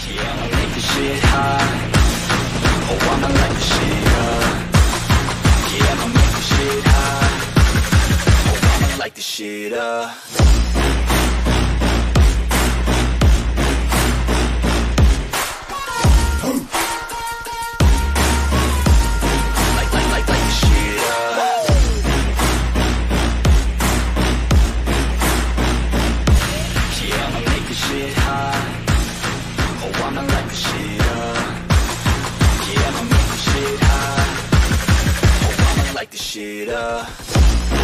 Yeah, I'ma make this shit hot. Oh, I'ma light this shit up. Yeah, I'ma make this shit hot. Oh, I'ma light this shit up. Shit up.